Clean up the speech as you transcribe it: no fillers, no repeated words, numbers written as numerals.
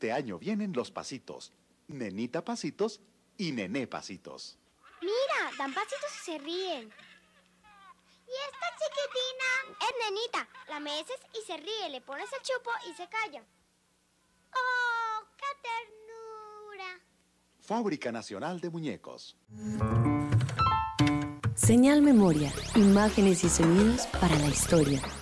Este año vienen los pasitos. Nenita Pasitos y Nené Pasitos. Mira, dan pasitos y se ríen. ¿Y esta chiquitina? Es Nenita. La meces y se ríe, le pones el chupo y se calla. ¡Oh, qué ternura! Fábrica Nacional de Muñecos. Señal Memoria, imágenes y sonidos para la historia.